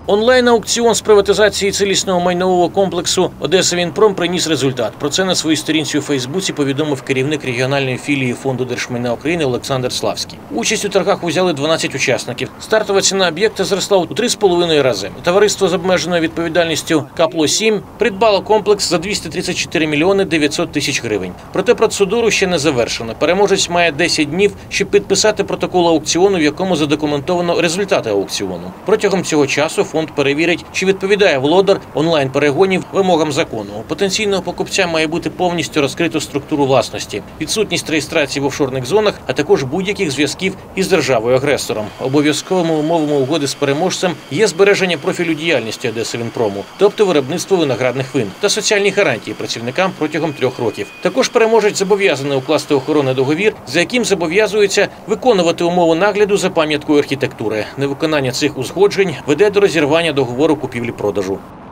Онлайн-аукціон з приватизації цілісного майнового комплексу «Одесавінпром» приніс результат. Про це на своїй сторінці у Фейсбуці повідомив керівник регіональної філії Фонду держмайна України Олександр Славський. Участь у торгах узяли 12 учасників. Стартова ціна об'єкта зросла у 3,5 рази. Товариство з обмеженою відповідальністю «Капло-7» придбало комплекс за 234 мільйони 900 тисяч гривень. Проте процедуру ще не завершено. Переможець має 10 днів, щоб підписати протокол аукціону, в якому задокументовано результати аукціону. Протягом цього часу фонд перевірить, чи відповідає володар онлайн-перегонів вимогам закону. У потенційного покупця має бути повністю розкрито структуру власності, відсутність реєстрації в офшорних зонах, а також будь-яких зв'язків із державою-агресором. Обов'язковими умовами угоди з переможцем є збереження профілю діяльності «Одесавінпрому», тобто виробництво виноградних вин, та соціальні гарантії працівникам протягом 3 років. Також переможець зобов'язаний укласти охоронний договір, за яким зобов'язується виконувати умови нагляду за пам'яткою архітектури. Невиконання цих узгоджень веде до розірвання договору купівлі-продажу.